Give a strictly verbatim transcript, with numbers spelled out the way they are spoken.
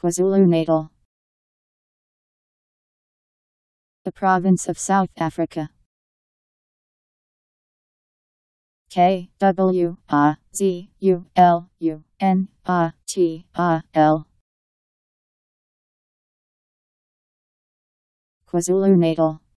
KwaZulu Natal. The province of South Africa. K W A Z U L U N A T A L. KwaZulu Natal.